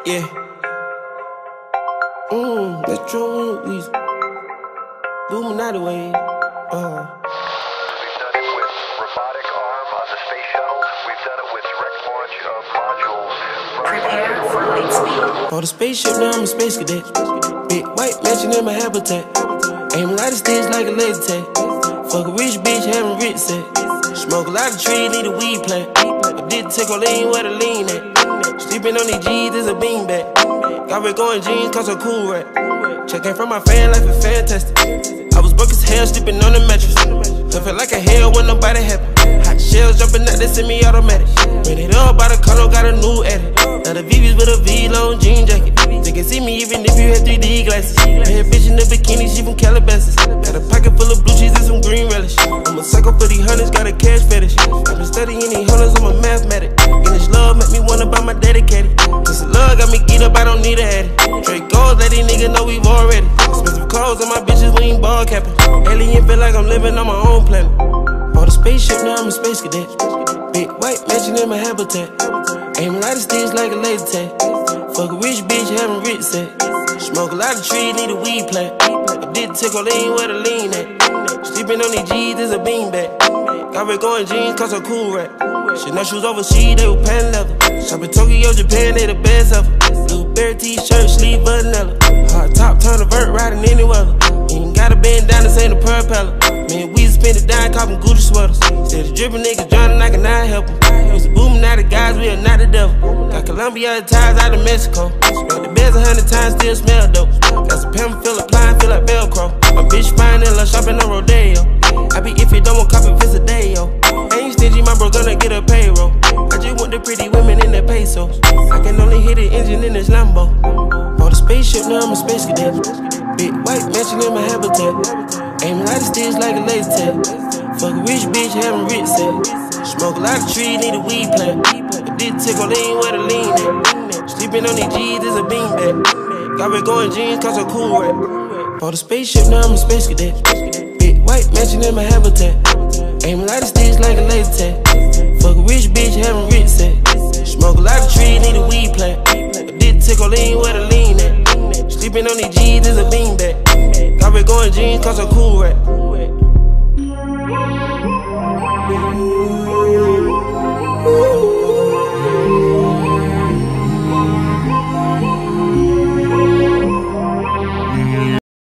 Yeah. That's true. Boomin out the way. We've done it with robotic arm on the space shuttle. We've done it with direct launch of modules. Prepare for light speed. For the spaceship, now I'm a space cadet. Big white mansion in my habitat. Aim a lot of sticks like a laser tag. Fuck a rich bitch, having rich set. Smoke a lot of trees, need a weed plant. I did take a lean where the lean at. Sleeping on these G's is a beanbag. Got red going jeans, cause I'm cool rap. Checking from my fan life is fantastic. I was broke as hell, sleeping on the mattress. I felt like a hell when nobody happy. Hot shells jumping out, they semi-automatic. Made it up by the condo, got a new edit. Now the VV's with a V-long jean jacket. They can see me even if you had 3D glasses. Bad bitch in the bikini, she from Calabasas. Got a pocket full of blue cheese and some green relish. I'm a psycho for these hunters, got a cash fetish. I've been studying these hunters, I'm a mathematic. And this love make me wanna buy my dedicated. This love got me geeked up, I don't need a addy. Straight goals, let these niggas know we've already. Expensive clothes on my bitches, we ain't ball capping. Alien feel like I'm living on my own planet. Bought a spaceship, now I'm a space cadet. Big white mansion in my habitat. Aim a lot of sticks like a laser tag. Fuck a rich bitch, having rich set. Smoke a lot of trees, need a weed plant. I did take a lean where the lean at. Sleeping on these G's is a beanbag. Got red going jeans, cause I'm cool rap. Shit, no shoes overseas, they were pan leather. Shop in Tokyo, Japan, they the best ever. Blueberry t-shirt, sleeve vanilla. Hard top, turn a vert, riding any weather. Ain't gotta bend down, this ain't a propeller. Man, we spend it down, copping Gucci sweaters. Said the drippin' niggas drowning, I cannot help them. Used to Boomin out the guys, we are not the devil. Got Colombia ties out of Mexico. Smelled the beds 100 times, still smell dope. Got some pimp, feel applying, feel like Velcro. My bitch fine and love shopping on Rodeo. I be if you don't want copy, visit day, yo. Ain't stingy, my bro gonna get a payroll. I just want the pretty women in their pesos. I can only hit the engine in this Lambo. Bought a spaceship, now I'm a space cadet. Big white mansion in my habitat. Aim a lot of sticks like a laser tag. Fuck a rich bitch, having rich set. Smoke a lot of trees, need a weed plant. I did take a lean where the lean at. Sleeping on these G's is a beanbag. Got red going jeans, cause I'm cool rap. Bought a spaceship, now I'm a space cadet. Big white mansion in my habitat. Aim a lot of sticks like a laser tag. Fuck a rich bitch, having rich set. Smoke a lot of trees, need a weed plant. I did take a lean where the lean at. Sleeping on these G's is a beanbag. Got red going jeans, cause I'm cool rap.